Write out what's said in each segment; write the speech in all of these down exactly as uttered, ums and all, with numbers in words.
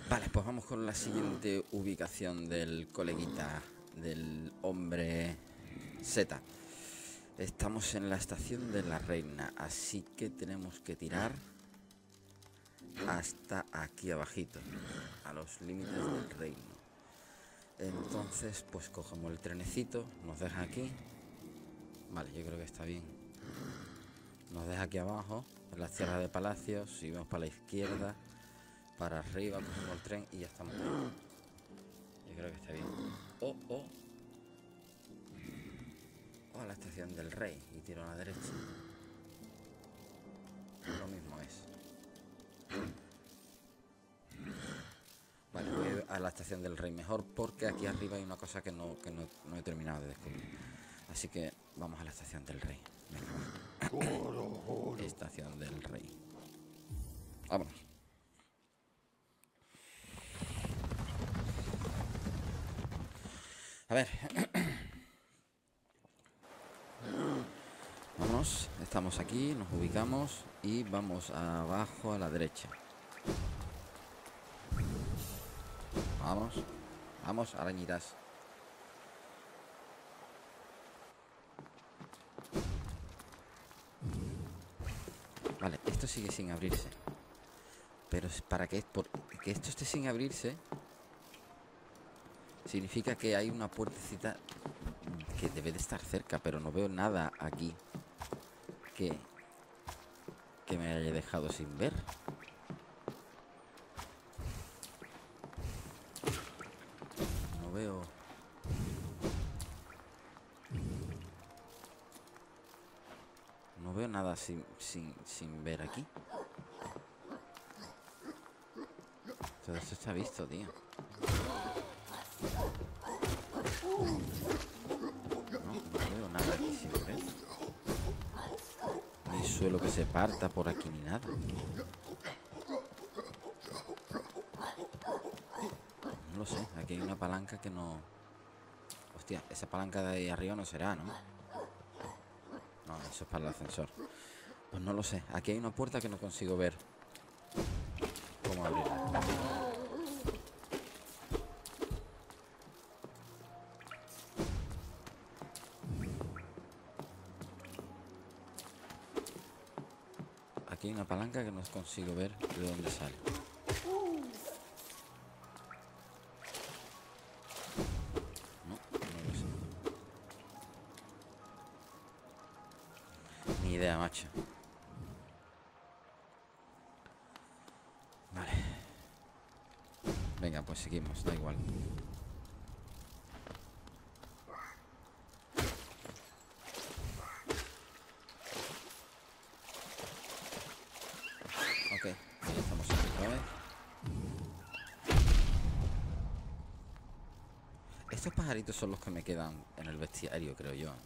Vale, pues vamos con la siguiente ubicación del coleguita, del hombre Z. Estamos en la estación de la reina, así que tenemos que tirar hasta aquí abajito, a los límites del reino. Entonces, pues cogemos el trenecito, nos deja aquí. Vale, yo creo que está bien. Nos deja aquí abajo, en la tierra de Palacios, seguimos para la izquierda, para arriba, cogemos el tren y ya estamos ahí. Yo creo que está bien. Oh, oh. Oh, a la estación del rey y tiro a la derecha. Lo mismo es. Vale, voy a la estación del rey mejor porque aquí arriba hay una cosa que no, que no, no he terminado de descubrir. Así que vamos a la estación del rey. Venga. Estación del rey. Vámonos. A ver. Vámonos. Estamos aquí, nos ubicamos y vamos abajo a la derecha. Vamos. Vamos, arañitas. Vale, esto sigue sin abrirse. Pero para que, por, que esto esté sin abrirse significa que hay una puertecita que debe de estar cerca, pero no veo nada aquí que, que me haya dejado sin ver. No veo... No veo nada sin, sin, sin ver aquí. Todo esto está visto, tío. No, no veo nada aquí sin ver. No hay suelo que se parta por aquí ni nada. No lo sé, aquí hay una palanca que no... Hostia, esa palanca de ahí arriba no será, ¿no? No, eso es para el ascensor. Pues no lo sé, aquí hay una puerta que no consigo ver cómo abrirla. Aquí hay una palanca que no consigo ver de dónde sale. No, no lo sé. Ni idea, macho. Vale. Venga, pues seguimos, da igual. Ok, ya estamos aquí otra vez. Estos pajaritos son los que me quedan en el bestiario, creo yo.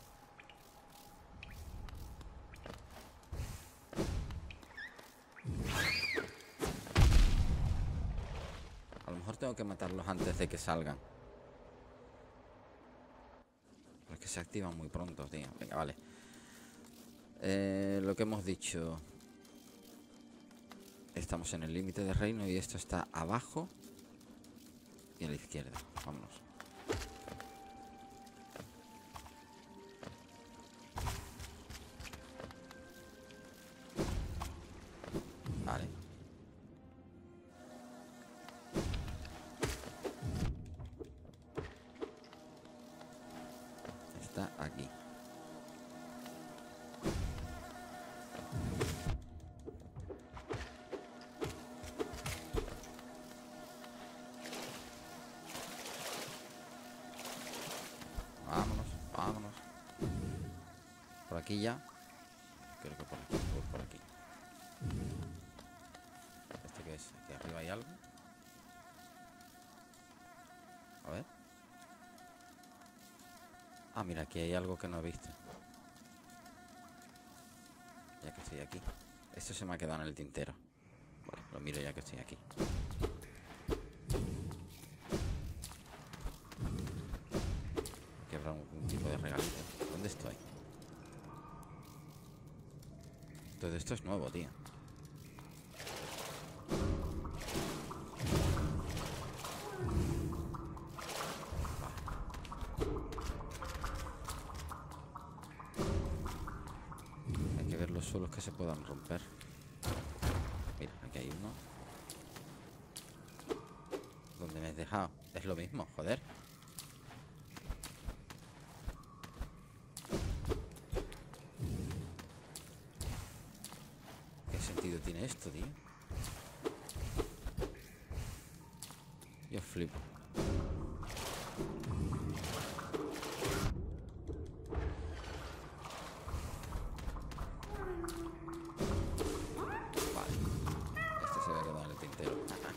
A lo mejor tengo que matarlos antes de que salgan. Porque se activan muy pronto, tío. Venga, vale. Eh, lo que hemos dicho. Estamos en el límite de reino y esto está abajo y a la izquierda. Vámonos. Vale. Está aquí. Vámonos, vámonos. Por aquí ya. Creo que por aquí, por, por aquí. ¿Este qué es? ¿Aquí arriba hay algo? A ver. Ah, mira, aquí hay algo que no he visto. Ya que estoy aquí. Esto se me ha quedado en el tintero. Bueno, lo miro ya que estoy aquí. Que habrá un tipo de regalito. ¿Dónde estoy? Todo esto es nuevo, tío. los suelos que se puedan romper. Mira, aquí hay uno. ¿Dónde me he dejado? Es lo mismo, joder. ¿Qué sentido tiene esto, tío? Yo flipo. Vale. Este se ve quedado en el tintero.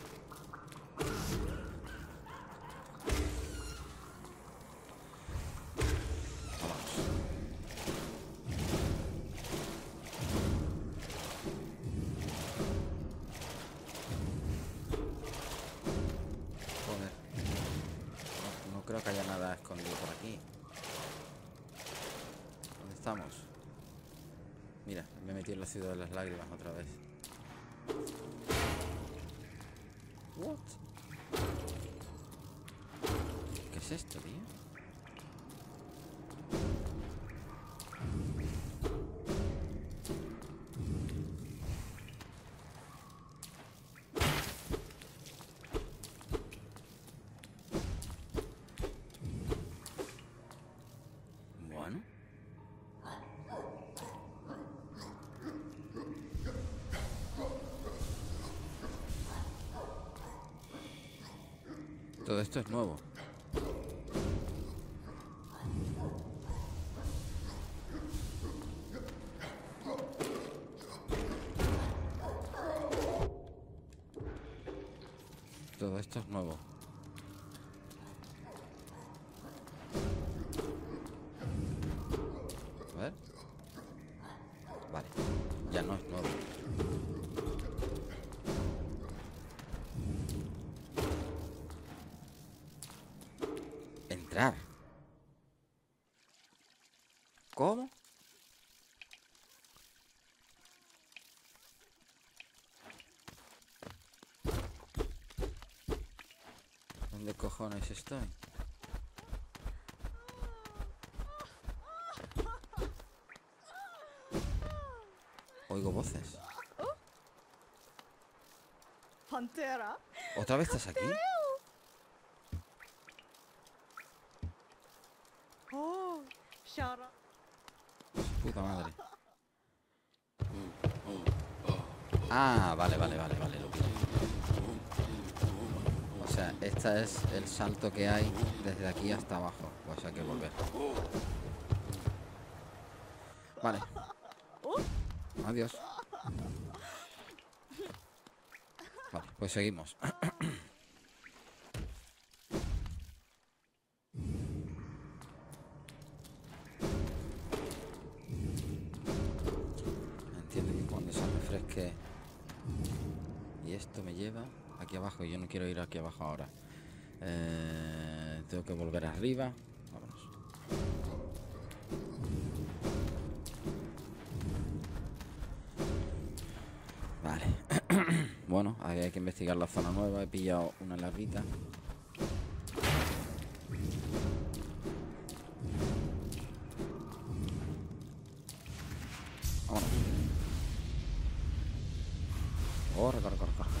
Creo que haya nada escondido por aquí. ¿Dónde estamos? Mira, me he metido en la ciudad de las lágrimas otra vez. What? ¿Qué es esto, tío? Todo esto es nuevo. Todo esto es nuevo. A ver. Vale. Ya no es nuevo. Entrar. ¿Cómo? ¿Dónde cojones estoy? Oigo voces. Pantera. ¿Otra vez estás aquí? Oh, Shara. Puta madre. Ah, vale, vale, vale, vale. Lo pillo. O sea, este es el salto que hay desde aquí hasta abajo. Pues hay que volver. Vale. Adiós. Vale, pues seguimos. Entiendo que cuando se refresque. Y esto me lleva aquí abajo. Y yo no quiero ir aquí abajo ahora. Eh, tengo que volver arriba. Vámonos. Vale. Bueno, ahí hay que investigar la zona nueva. He pillado una larvita. Vámonos. Corre, corre, corre, corre.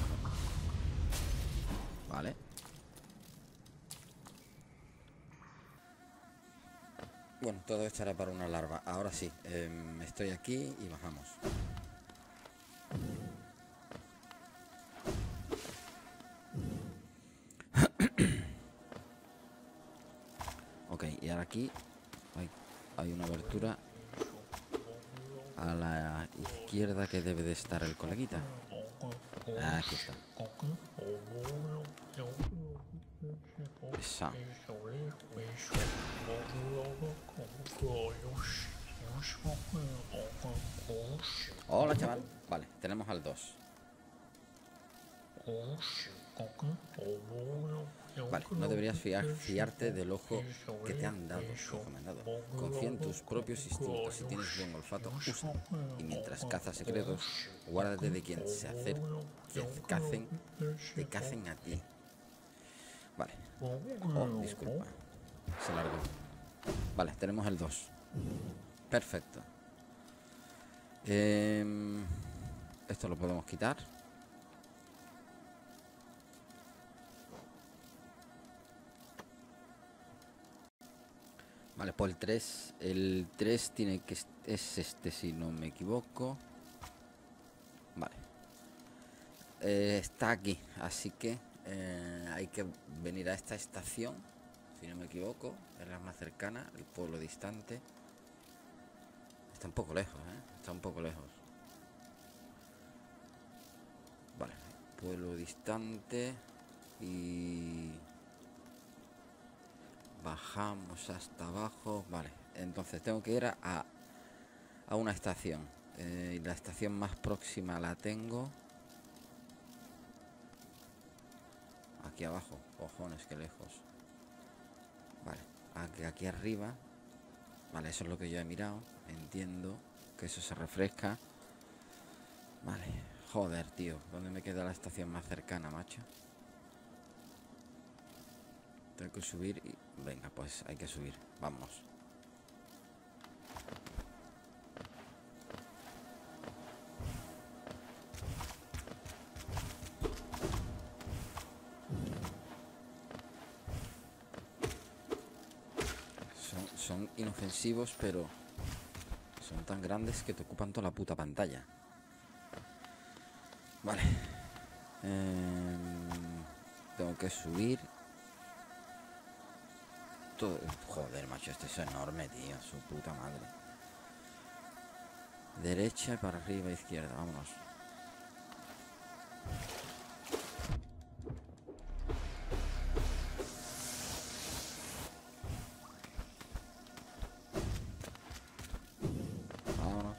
Vale. Bueno, todo esto era para una larva. Ahora sí, eh, estoy aquí y bajamos. Ok, y ahora aquí hay, hay una abertura a la izquierda que debe de estar el coleguita. Ah, aquí está. Esa. Hola, chaval. Vale, tenemos al dos. Vale, no deberías fiar, fiarte del ojo que te han dado, ojo me han dado. Confía en tus propios instintos. Si tienes buen olfato, úsalo. Y mientras cazas secretos, guárdate de quien se acerque, que cacen, te cacen a ti. Vale. Oh, disculpa. Se largó. Vale, tenemos el dos. Perfecto. Eh, esto lo podemos quitar. Vale, pues el tres. El tres tiene que... Es este, si no me equivoco. Vale. Eh, está aquí, así que eh, hay que venir a esta estación, si no me equivoco. Es la más cercana, el pueblo distante. Está un poco lejos, ¿eh? Está un poco lejos. Vale, pueblo distante. Y... bajamos hasta abajo. Vale, entonces tengo que ir a, a una estación. Eh, la estación más próxima la tengo aquí abajo. Cojones, que lejos. Vale, aquí, aquí arriba. Vale, eso es lo que yo he mirado. Entiendo que eso se refresca. Vale, joder, tío. ¿Dónde me queda la estación más cercana, macho? Tengo que subir y... venga, pues hay que subir. Vamos. Son, son inofensivos, pero son tan grandes que te ocupan toda la puta pantalla. Vale. Eh, tengo que subir. Todo... joder, macho, este es enorme, tío. Su puta madre. Derecha, para arriba, izquierda. Vámonos. Vámonos.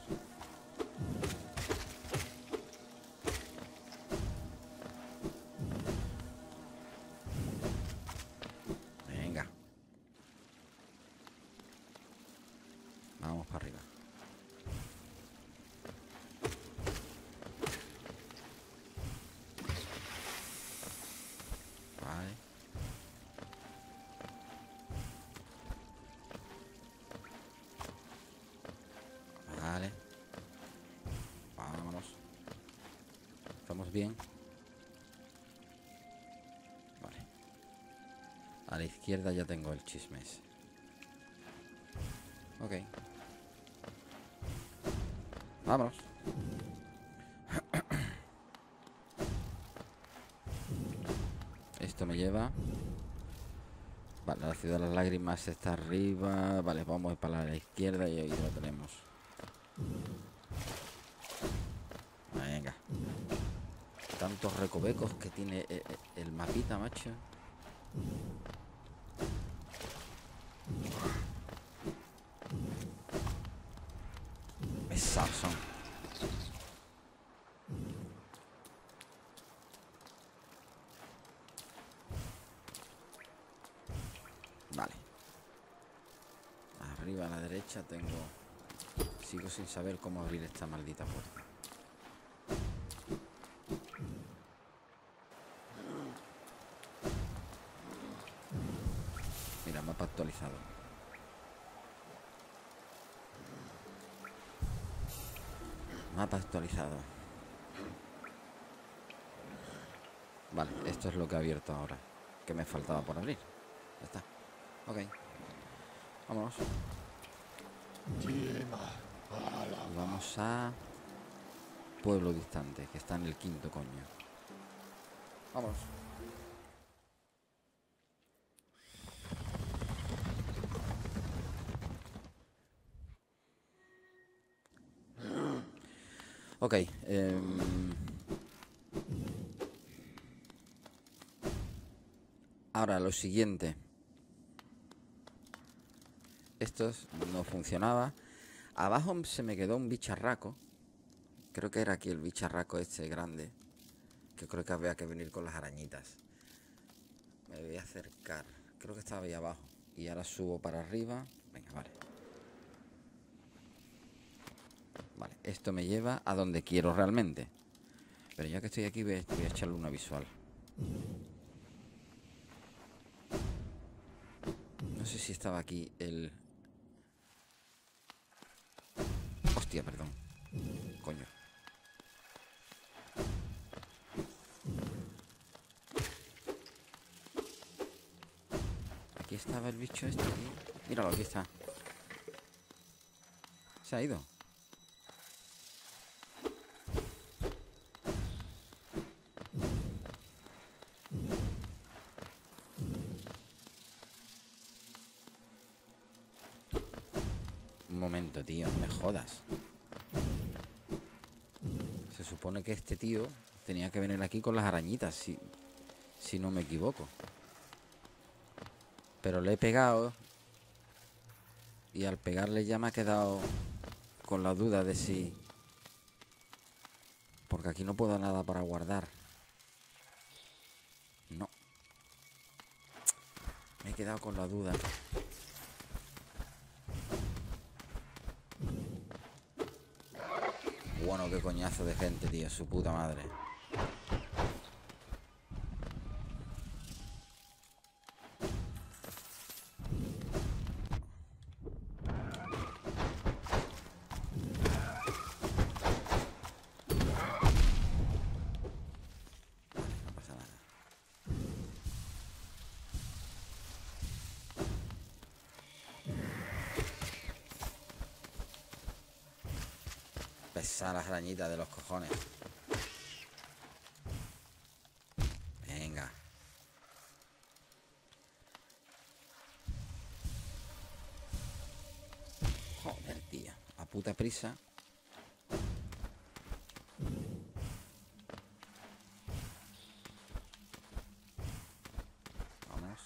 Venga. Vamos para arriba. Vale. Vale. Vámonos. ¿Estamos bien? Vale. A la izquierda ya tengo el chisme ese. Ok. Vámonos. Esto me lleva... vale, la ciudad de las lágrimas está arriba. Vale, vamos para la izquierda y ahí lo tenemos. Venga. Tantos recovecos que tiene el, el mapita, macho. Pesados son. Vale. Arriba a la derecha tengo... sigo sin saber cómo abrir esta maldita puerta. Mira, mapa actualizado. Mapa actualizado. Vale, esto es lo que he abierto ahora. Que me faltaba por abrir. Ya está. Ok. Vámonos. Y vamos a... pueblo distante, que está en el quinto, coño. Vámonos. Ok. Eh... Ahora lo siguiente. Esto no funcionaba. Abajo se me quedó un bicharraco. Creo que era aquí el bicharraco este grande. Que creo que había que venir con las arañitas. Me voy a acercar. Creo que estaba ahí abajo. Y ahora subo para arriba. Venga, vale. Vale, esto me lleva a donde quiero realmente. Pero ya que estoy aquí voy a, voy a echarle una visual. No sé si estaba aquí el... hostia, perdón. Coño. Aquí estaba el bicho este, tío. Míralo, aquí está. Se ha ido. Un momento, tío, no me jodas. Se supone que este tío tenía que venir aquí con las arañitas, si, si no me equivoco. Pero le he pegado. Y al pegarle ya me ha quedado con la duda de si... Porque aquí no puedo nada para guardar. No. Me he quedado con la duda. Bueno, qué coñazo de gente, tío. Su puta madre. No pasa nada. Pesa las arañitas de los cojones. Venga. Joder, tío. A puta prisa. Vamos.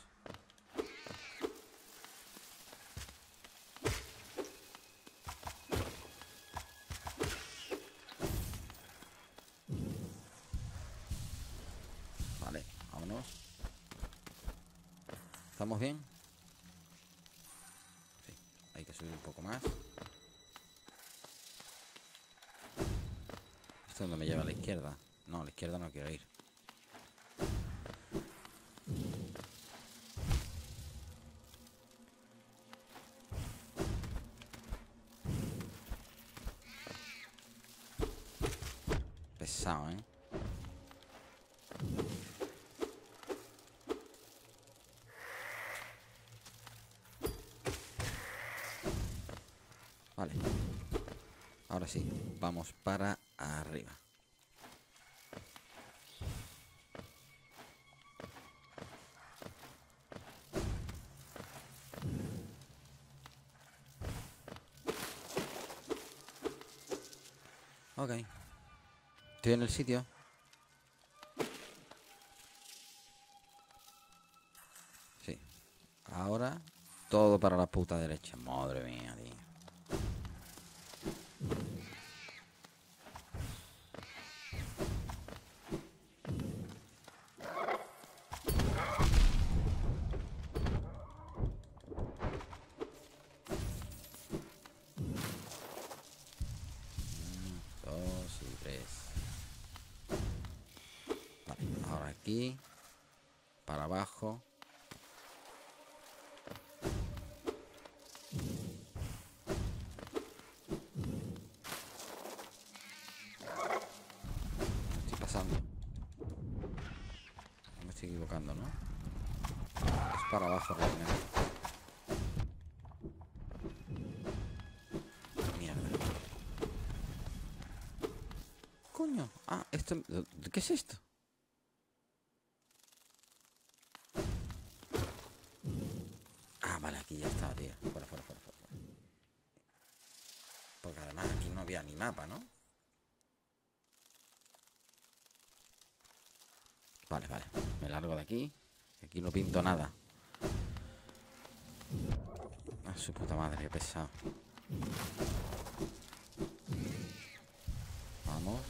Vale, vámonos. ¿Estamos bien? Sí, hay que subir un poco más. ¿Esto dónde me lleva? A la izquierda. No, a la izquierda no quiero ir. Pesado, ¿eh? Vale. Ahora sí, vamos para arriba. Ok. Estoy en el sitio. Sí. Ahora todo para la puta derecha. Madre mía, tío. Dos y tres. Vale, ahora aquí. Para abajo. Me estoy pasando. No me estoy equivocando, ¿no? Es para abajo realmente. Mierda. Coño. Ah, esto... ¿Qué es esto? Ah, vale, aquí ya está, tío. Fuera, fuera, fuera, fuera. Porque además aquí no había ni mapa, ¿no? Vale, vale. Me largo de aquí. Aquí no pinto nada. Ah, su puta madre, qué pesado. Vamos.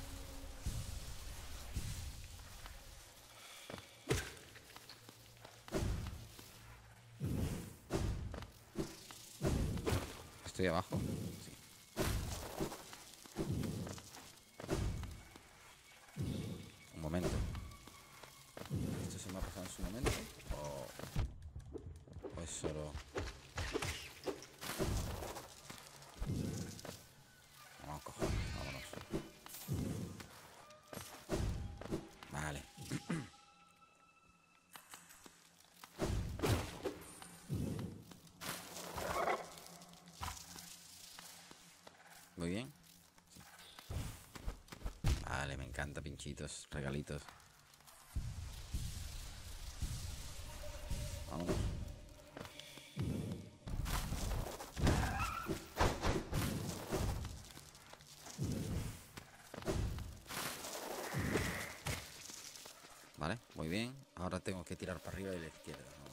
¿Estoy abajo? Sí. Un momento. ¿Esto se me ha pasado en su momento? ¿O, o es solo...? Vamos, cojones, vámonos. Muy bien. Sí. Vale, me encanta, pinchitos, regalitos. Vamos. Vale, muy bien. Ahora tengo que tirar para arriba y a la izquierda. Vamos.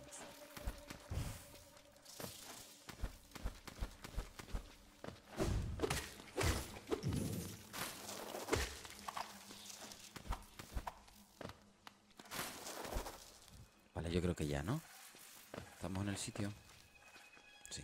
Vale, yo creo que ya, ¿no? Estamos en el sitio. Sí.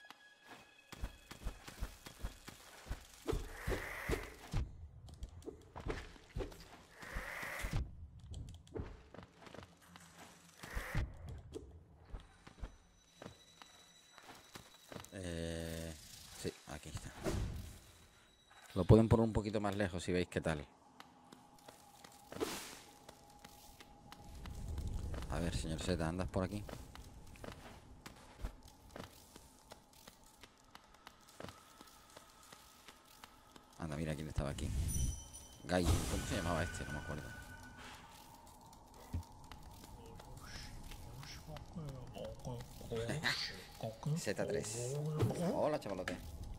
Eh, sí, aquí está. Lo pueden poner un poquito más lejos si veis qué tal. A ver, señor Z, ¿andas por aquí? Anda, mira quién estaba aquí. Gai, ¿cómo se llamaba este? No me acuerdo. Z tres. Hola, chavalote.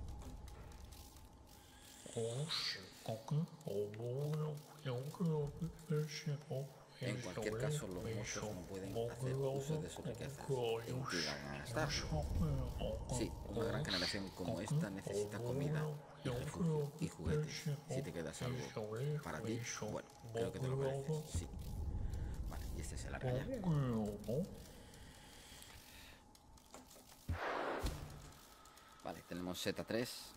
En cualquier caso, los monstruos no pueden hacer uso de sus riquezas. ¿En qué van a gastar? Sí, una gran generación como esta necesita comida y refugio y juguetes. Si te quedas algo para ti, bueno, creo que te lo mereces. Sí. Vale, y este se larga ya. Vale, tenemos Z tres.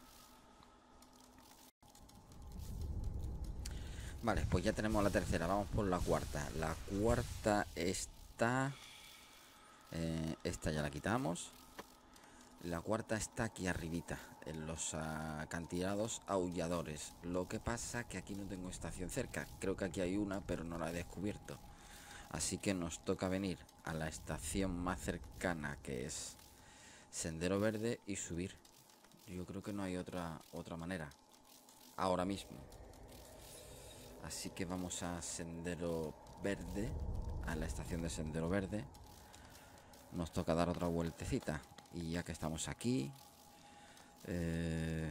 Vale, pues ya tenemos la tercera. Vamos por la cuarta. La cuarta está... Eh, esta ya la quitamos. La cuarta está aquí arribita, en los acantilados aulladores. Lo que pasa que aquí no tengo estación cerca. Creo que aquí hay una, pero no la he descubierto. Así que nos toca venir a la estación más cercana, que es Sendero Verde, y subir. Yo creo que no hay otra, otra manera ahora mismo. Así que vamos a Sendero Verde, a la estación de Sendero Verde. Nos toca dar otra vueltecita. Y ya que estamos aquí, eh,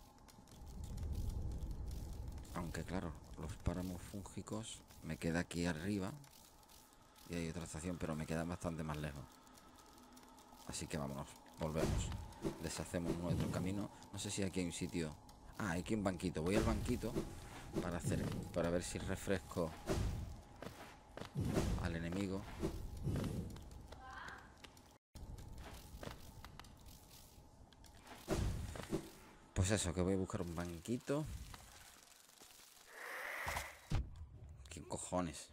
aunque claro, los páramos fúngicos me queda aquí arriba y hay otra estación, pero me quedan bastante más lejos. Así que vámonos, volvemos, deshacemos nuestro camino. No sé si aquí hay un sitio. Ah, hay aquí un banquito. Voy al banquito para hacer, para ver si refresco al enemigo. Pues eso, que voy a buscar un banquito. ¿Qué cojones?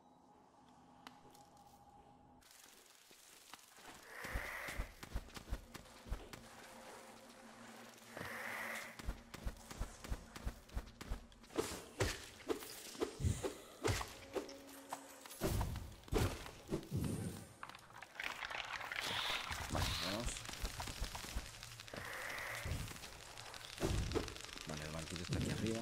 Vale, vamos. Vale, el banquito está aquí arriba.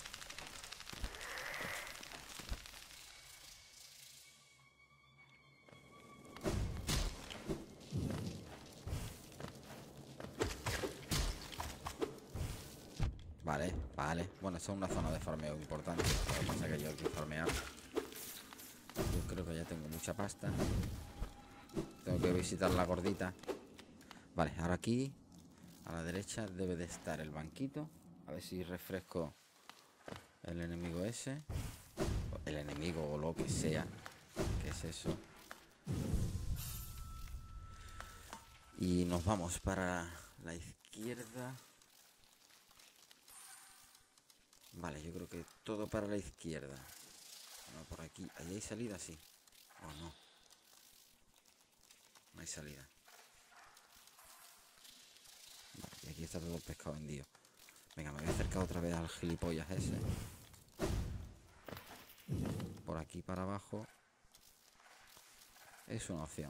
Vale, vale. Bueno, esta es una zona de farmeo importante. Lo que pasa es que yo quiero farmear. Yo creo que ya tengo mucha pasta. Tengo que visitar la gordita. Vale, ahora aquí, a la derecha, debe de estar el banquito. A ver si refresco el enemigo ese. El enemigo o lo que sea. ¿Qué es eso? Y nos vamos para la izquierda. Vale, yo creo que todo para la izquierda. No, por aquí. ¿Ahí hay salida? Sí. ¿O no? No hay salida. Vale, y aquí está todo el pescado vendido. Venga, me voy a acercar otra vez al gilipollas ese. Por aquí para abajo es una opción.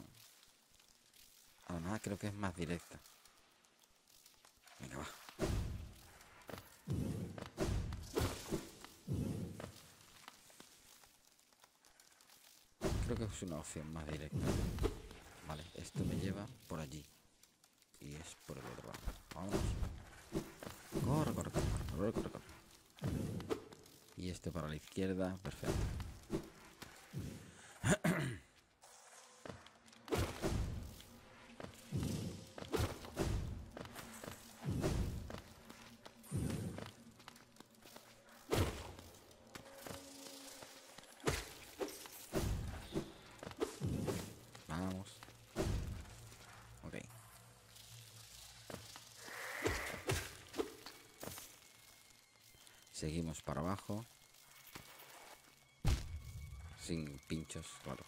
Además creo que es más directa. Venga, va. creo que es una opción más directa. Vale, esto me lleva por allí. Y es por el otro lado. Vámonos. Corre, corre, corre, corre, corre, corre. Y este para la izquierda, perfecto. Vamos. Ok. Seguimos para abajo. Sin pinchos, claro.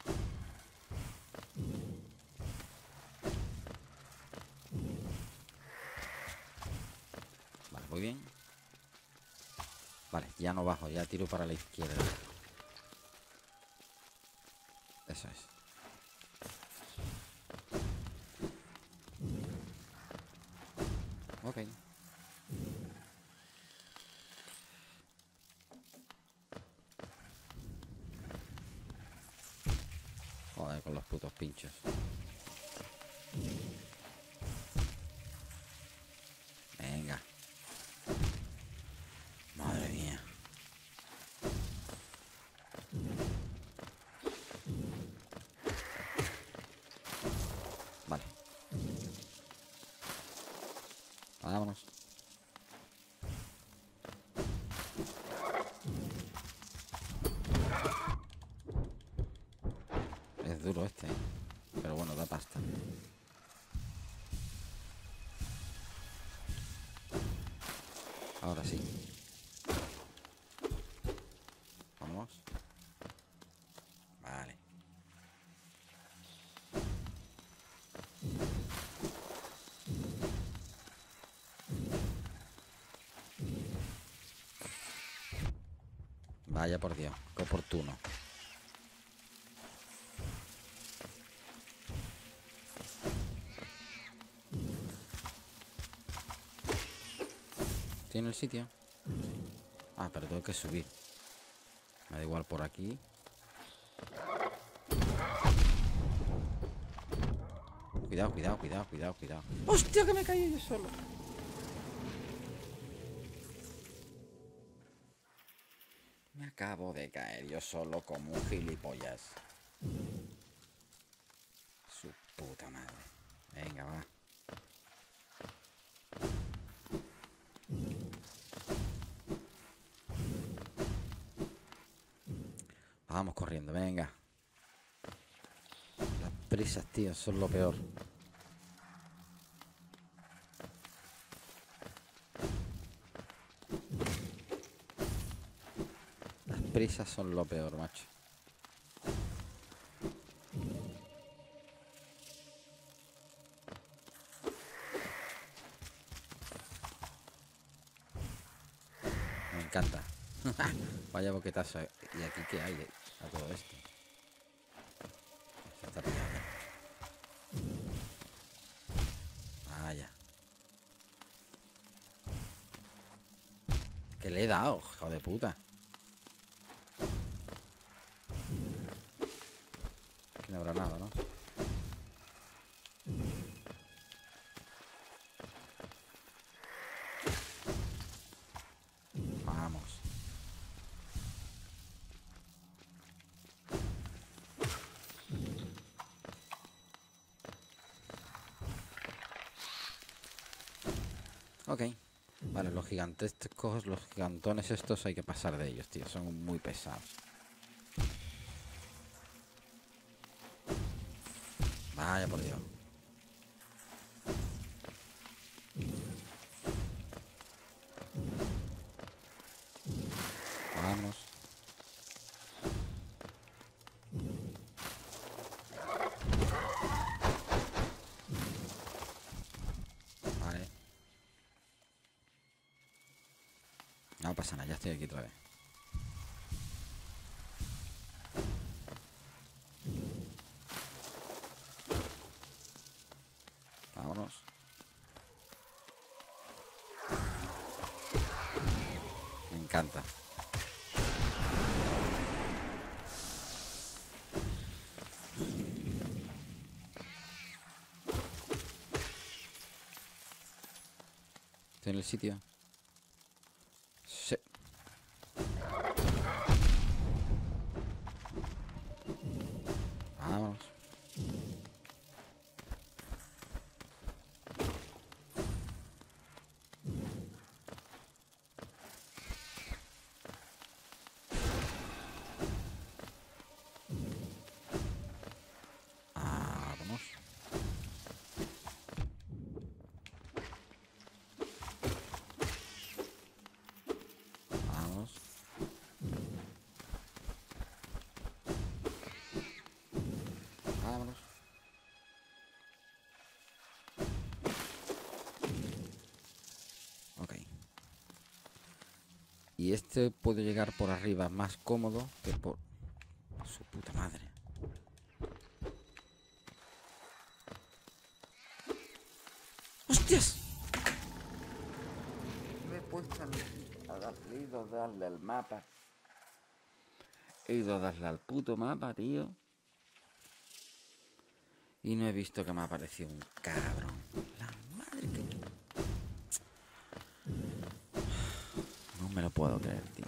Vale, muy bien. Vale, ya no bajo, ya tiro para la izquierda. Eso es. Ok. Joder, con los putos pinchos. Venga. Madre mía. Vale. Vámonos. Es duro este, ¿eh? Pero bueno, da pasta. Ahora sí. Vamos. Vale. Vaya por Dios, qué oportuno. ¿Tiene el sitio? Ah, pero tengo que subir. Me da igual por aquí. Cuidado, cuidado, cuidado, cuidado, cuidado. ¡Hostia, que me caí yo solo! Me acabo de caer yo solo como un gilipollas. Su puta madre. Venga, va. Vamos corriendo, venga. Las prisas, tío, son lo peor. Las prisas son lo peor, macho. Me encanta. Vaya boquetazo. ¿Y aquí qué hay a todo esto? Se está pillando. Vaya. ¿Qué le he dado, hijo de puta? Aquí no habrá nada, ¿no? Vamos. Ok. Vale, los gigantescos, los gigantones estos hay que pasar de ellos, tío. Son muy pesados. Vaya por Dios. Vamos. Vale. No pasa nada, ya estoy aquí otra vez. Vámonos. Me encanta. el sitio? Sí. Vamos. Vamos. Vamos. Vámonos. Ok. Y este puede llegar por arriba más cómodo que por... Su puta madre. ¡Hostias! Me he puesto a darle, he ido a darle al mapa. He ido a darle al puto mapa, tío. Y no he visto que me ha aparecido un cabrón. La madre que... No me lo puedo creer, tío.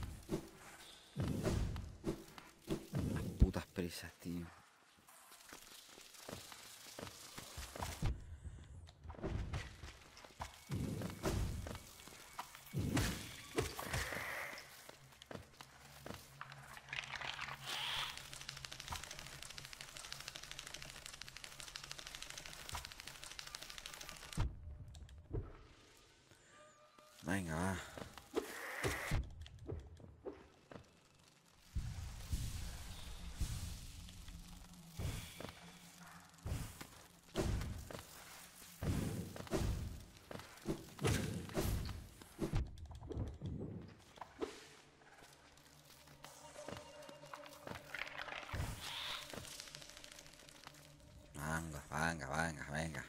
Las putas prisas, tío. Venga, va. Venga, venga, venga, venga.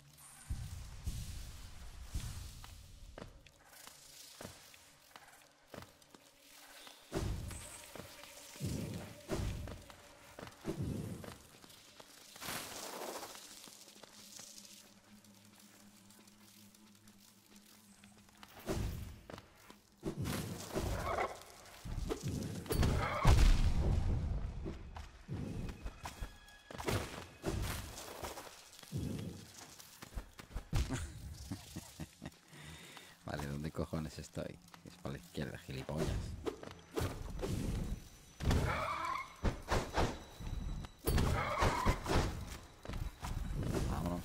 Vale, ¿dónde cojones estoy? Es para la izquierda, gilipollas. Vámonos.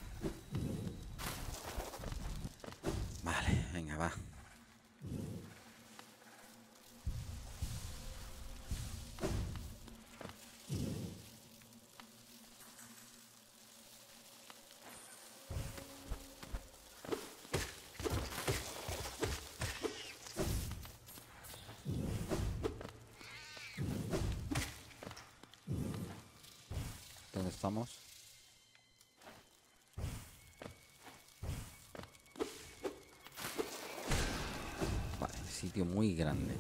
Vale, venga, va. ¿Dónde estamos? Vale, sitio muy grande.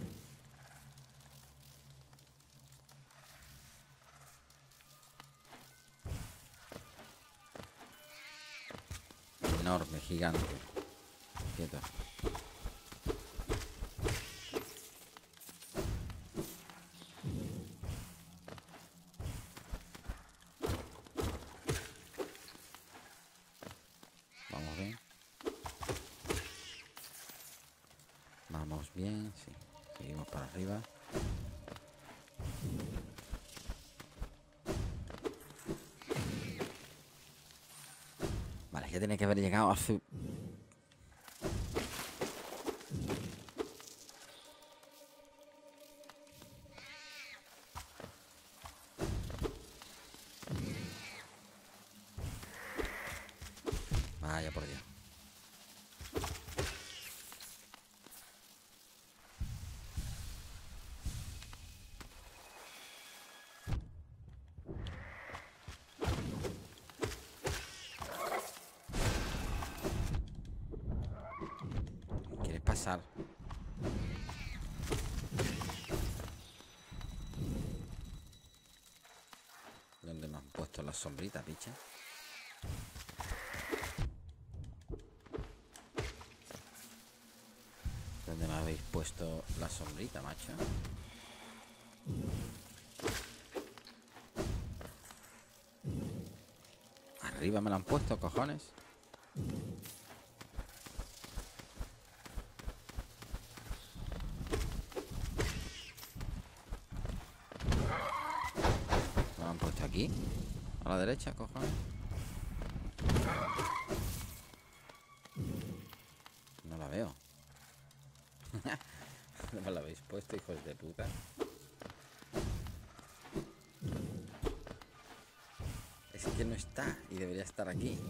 Enorme, gigante. Quieto. Vamos bien. Vamos bien, sí. Seguimos para arriba. Vale, ya tiene que haber llegado hace... Vaya por Dios. ¿Quieres pasar? ¿Dónde me han puesto las sombritas, picha? habéis puesto la sombrita, macho? Arriba me la han puesto, cojones. Me la han puesto aquí. A la derecha, cojones. No la veo. No me la habéis puesto, hijos de puta. Es que no está y debería estar aquí.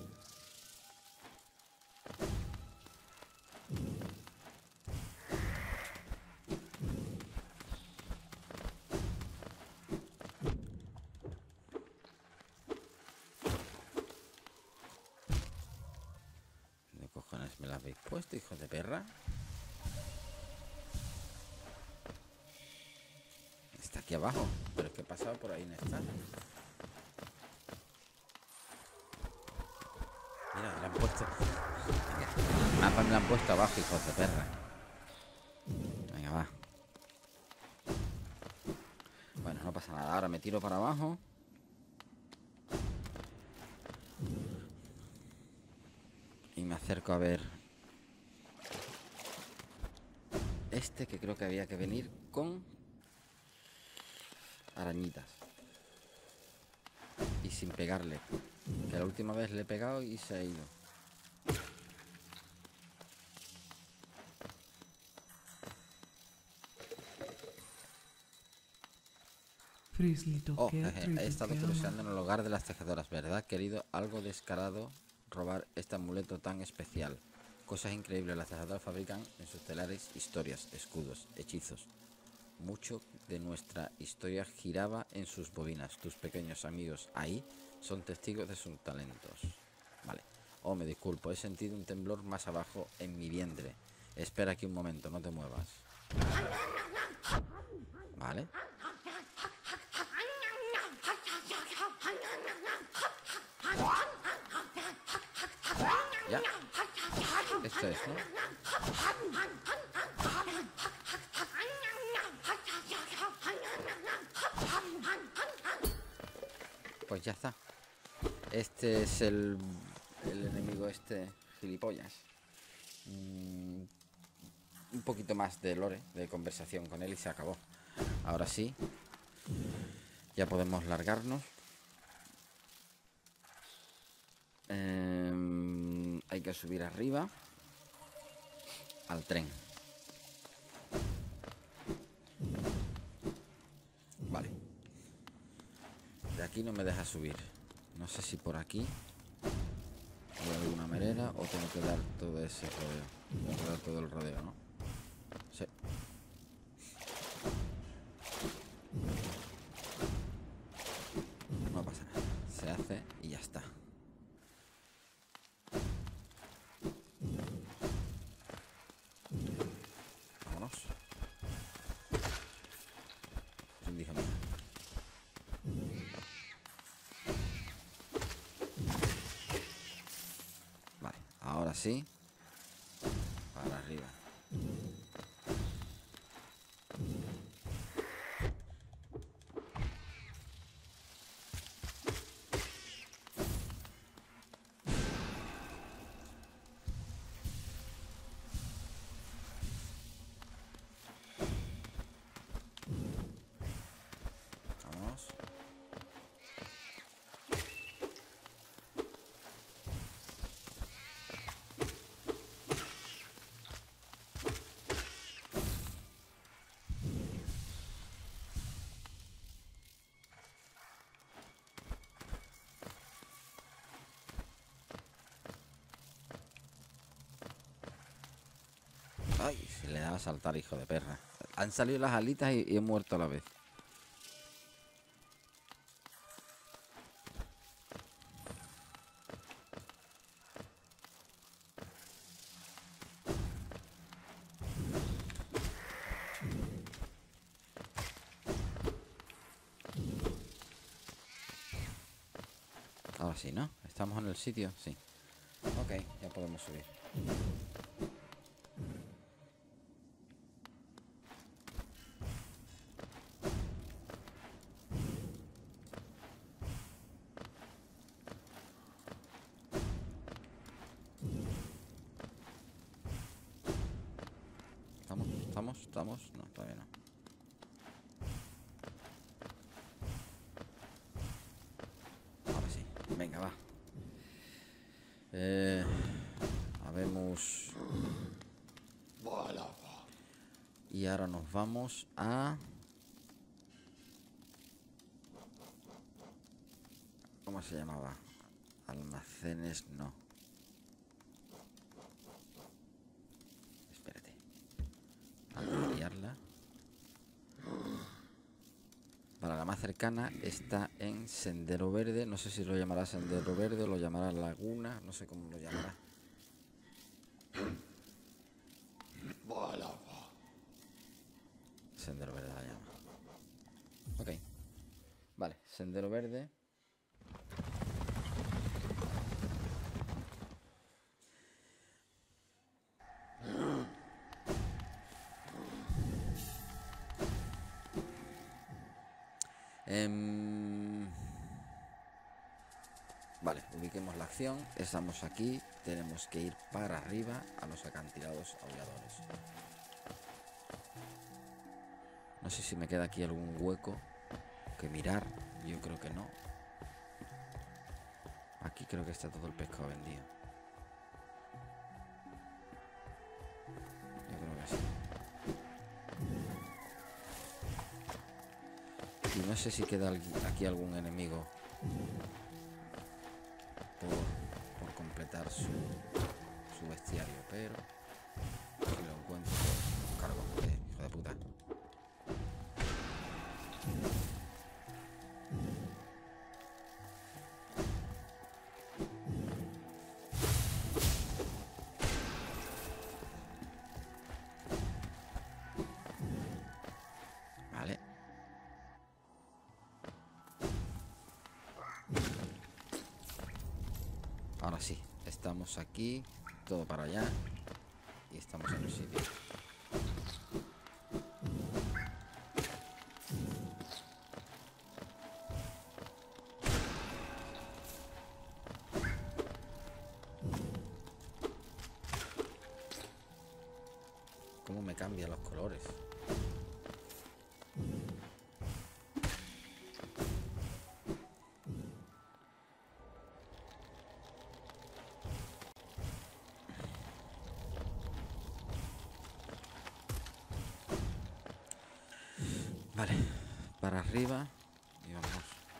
¿Dónde cojones me la habéis puesto, hijos de perra? Está aquí abajo, pero es que he pasado por ahí, no está. Mira, me la han puesto. El mapa me la han puesto abajo, hijos de perra. Venga, va. Bueno, no pasa nada. Ahora me tiro para abajo. Y me acerco a ver este, que creo que había que venir con arañitas. Y sin pegarle. Que la última vez le he pegado y se ha ido. Oh, jeje, he estado cruzando en el hogar de las tejedoras, ¿verdad, querido? Algo descarado robar este amuleto tan especial. Cosas increíbles, las tejedoras fabrican en sus telares historias, escudos, hechizos. Mucho de nuestra historia giraba en sus bobinas. Tus pequeños amigos ahí son testigos de sus talentos. Vale. Oh, me disculpo, he sentido un temblor más abajo en mi vientre. Espera aquí un momento, no te muevas. Vale. Ya. Esto es, ¿no? Pues ya está. Este es el, el enemigo este gilipollas. Mm, un poquito más de lore, de conversación con él y se acabó. Ahora sí. Ya podemos largarnos. Eh, hay que subir arriba al tren. Vale. De aquí no me deja subir. No sé si por aquí hay alguna manera o tengo que dar todo ese rodeo. Tengo que dar todo el rodeo, ¿no? Sí. No pasa nada. Se hace y ya está. Vámonos. Indígena. Vale, ahora sí. Para arriba. Vámonos. Ay, se le da a saltar, hijo de perra. Han salido las alitas y, y he muerto a la vez. Ahora sí, ¿no? ¿Estamos en el sitio? Sí. Ok, ya podemos subir. ¿Estamos? ¿Estamos? No, todavía no. Ahora sí. Venga, va. Eh, habemos... Y ahora nos vamos a... ¿Cómo se llamaba? Almacenes, no. Espérate. Antes de liarla. Para la más cercana está en Sendero Verde. No sé si lo llamará Sendero Verde o lo llamará Laguna. No sé cómo lo llamará. Sendero Verde la llama. Ok. Vale, Sendero Verde. Eh, vale, ubiquemos la acción. Estamos aquí. Tenemos que ir para arriba a los acantilados aulladores. No sé si me queda aquí algún hueco que mirar. Yo creo que no. Aquí creo que está todo el pescado vendido. Yo creo que sí. Y no sé si queda aquí algún enemigo por, por completar su, su bestiario, pero si lo encuentro, pues cargo, eh, hijo de puta. Vale. Ahora sí, estamos aquí, todo para allá y estamos en un sitio. ¿Cómo me cambian los colores? Vale, para arriba y vamos.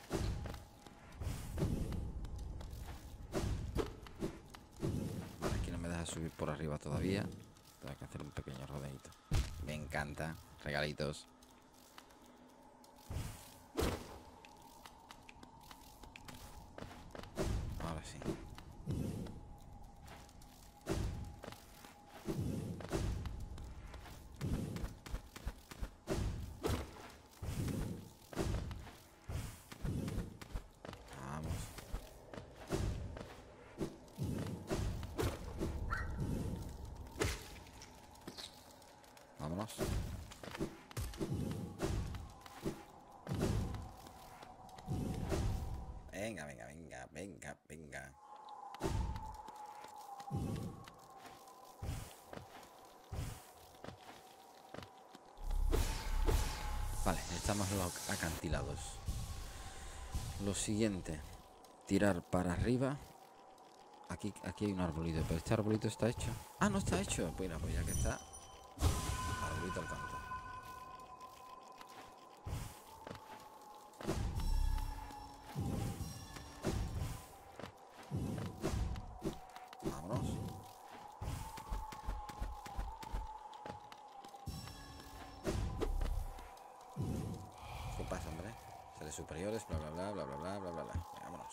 Vale, aquí no me deja subir por arriba todavía. Tengo que hacer un pequeño rodeito. Me encanta. Regalitos. Ahora sí. Vámonos. Venga, venga, venga, venga, venga. Vale, estamos en los acantilados. Lo siguiente, tirar para arriba. Aquí, aquí hay un arbolito, pero este arbolito está hecho. Ah, no está hecho. Pues mira, pues ya que está. Arbolito al canto. Vámonos. ¿Qué pasa, hombre? Seres superiores, bla bla bla bla bla bla bla bla bla. Venga, vámonos.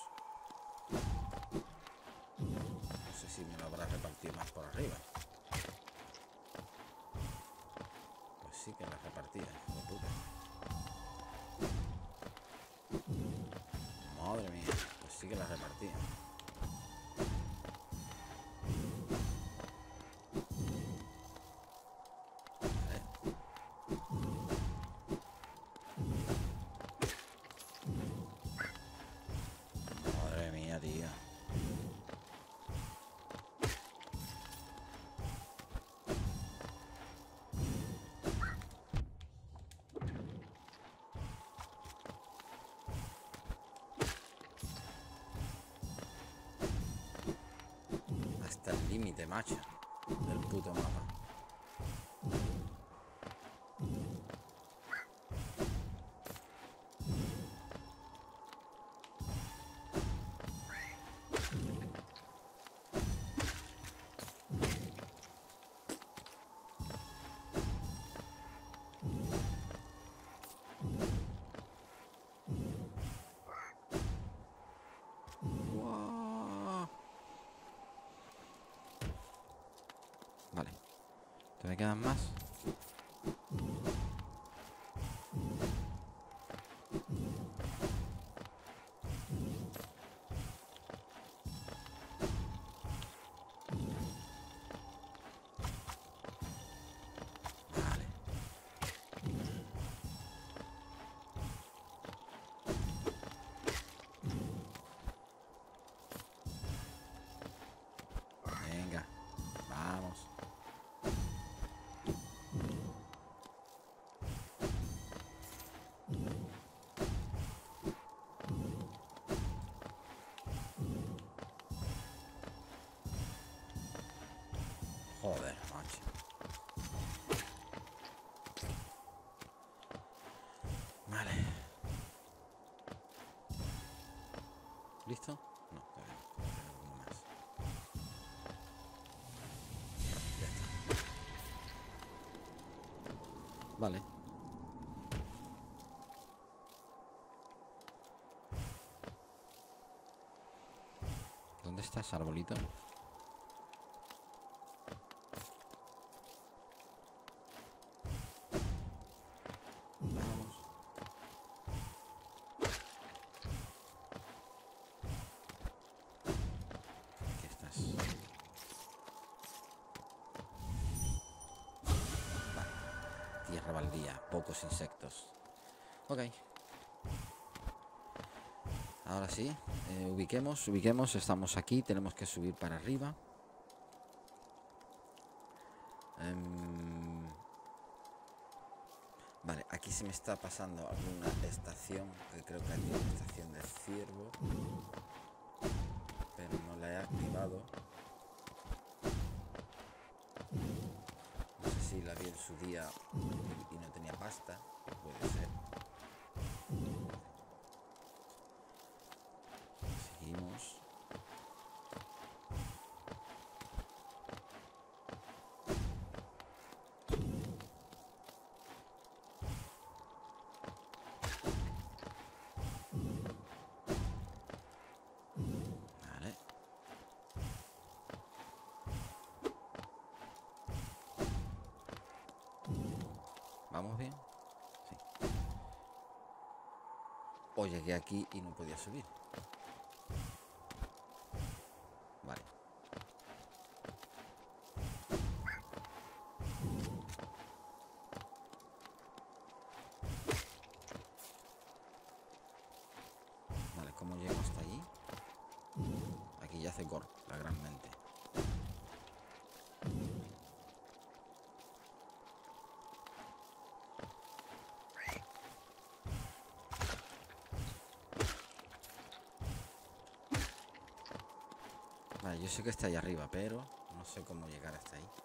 No sé si me lo habrá repartido más por arriba. Pues sí que la repartía, hijo de puta. Madre mía, pues sí que la repartía. Madre mía, tío. límite, macho, del puto mapa. Vale. ¿Te me quedan más? Vale. Venga. Vamos. Joder, macho. Vale. ¿Listo? No, todavía no. Todavía alguno más. Ya está. Vale. ¿Dónde está ese arbolito? Vamos. Aquí estás. Vale. Tierra baldía, pocos insectos. Ok. Ahora sí, eh, ubiquemos, ubiquemos, estamos aquí, tenemos que subir para arriba. Em, vale, aquí se me está pasando alguna estación, que creo que aquí hay una estación de ciervo, pero no la he activado. No sé si la vi en su día y, y no tenía pasta, puede ser. Seguimos. Vale. ¿Vamos bien? Sí. O llegué aquí y no podía subir. Vale. Vale, ¿cómo llego hasta allí? Aquí yace Gork, la gran mente. Vale, yo sé que está ahí arriba, pero no sé cómo llegar hasta ahí.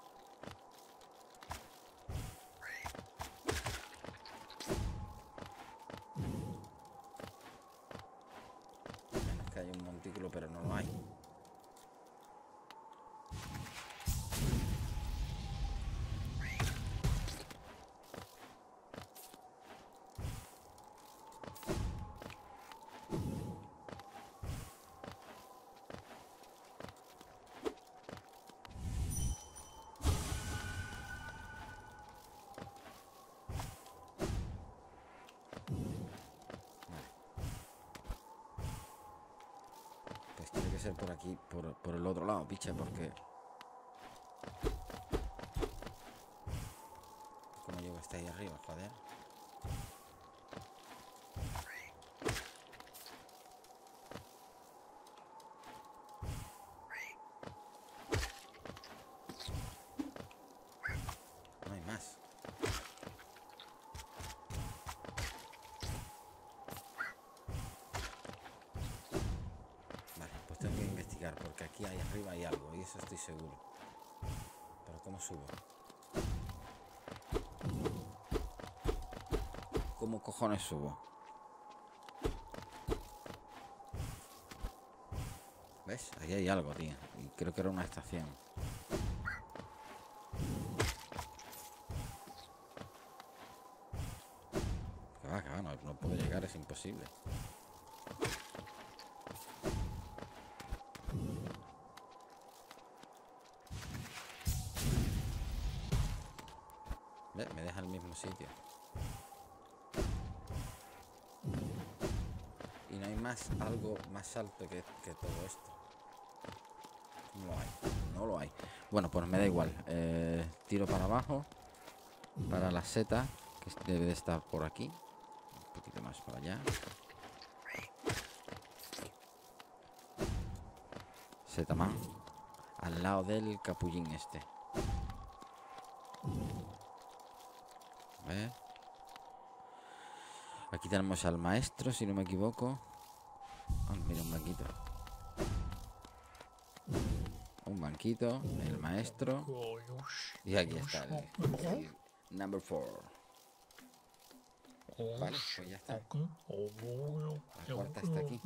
Menos que hay un montículo, pero no lo hay. Pues tiene que ser por aquí, por, por el otro lado, picha, porque... ¿Cómo llego hasta ahí arriba, joder? No hay más. Vale, pues tengo que investigar porque porque aquí ahí arriba hay algo, y eso estoy seguro. Pero ¿cómo subo? ¿Cómo cojones subo? ¿Ves? Ahí hay algo, tío. Y creo que era una estación. Que va, que va, no, no puedo llegar, es imposible. ¿Ves? Me deja el mismo sitio. Y no hay más, algo más alto que, que todo esto. No lo hay, no lo hay. Bueno, pues me da igual. Eh, tiro para abajo. Para la seta, que debe de estar por aquí. Un poquito más para allá. Setaman. Al lado del capullín este. A ver. Aquí tenemos al maestro, si no me equivoco. Oh, mira, un banquito. Un banquito, el maestro. Y aquí está el, el number four. Vale, pues ya está. La cuarta está aquí.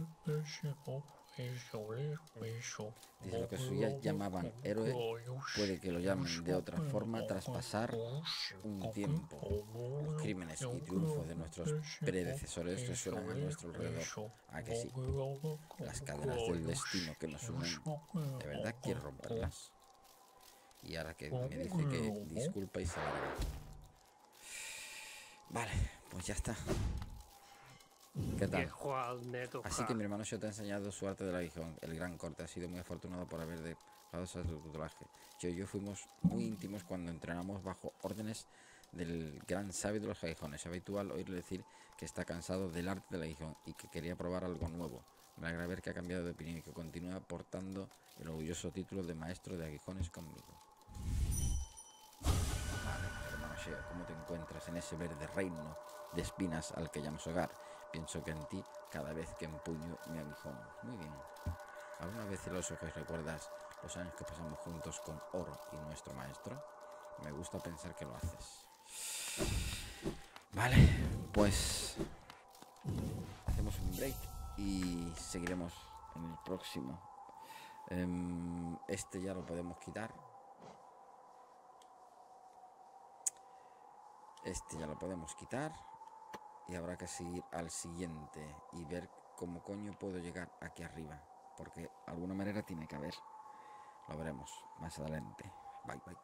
Dice, lo que suyas llamaban héroe, puede que lo llamen de otra forma tras pasar un tiempo. Los crímenes y triunfos de nuestros predecesores resuenan a nuestro alrededor. ¿A que sí? Las cadenas del destino que nos unen, ¿de verdad quiere romperlas? Y ahora que me dice que disculpa y se larga. Vale, pues ya está. ¿Qué tal? Así que mi hermano yo te ha enseñado su arte del aguijón. El gran corte ha sido muy afortunado por haber dejado su tutelaje. Yo y yo fuimos muy íntimos cuando entrenamos bajo órdenes del gran sabio de los aguijones. Es habitual oírle decir que está cansado del arte del aguijón y que quería probar algo nuevo. Me alegra ver que ha cambiado de opinión y que continúa portando el orgulloso título de maestro de aguijones conmigo. Vale, hermano Sheo, ¿cómo te encuentras en ese verde reino de espinas al que llamas hogar? Pienso que en ti cada vez que empuño mi aguijón. Muy bien. ¿Alguna vez, celoso, que recuerdas los años que pasamos juntos con Oro y nuestro maestro? Me gusta pensar que lo haces. Vale, pues hacemos un break y seguiremos en el próximo. Este ya lo podemos quitar. Este ya lo podemos quitar. Y habrá que seguir al siguiente y ver cómo coño puedo llegar aquí arriba. Porque de alguna manera tiene que haber. Lo veremos más adelante. Bye, bye.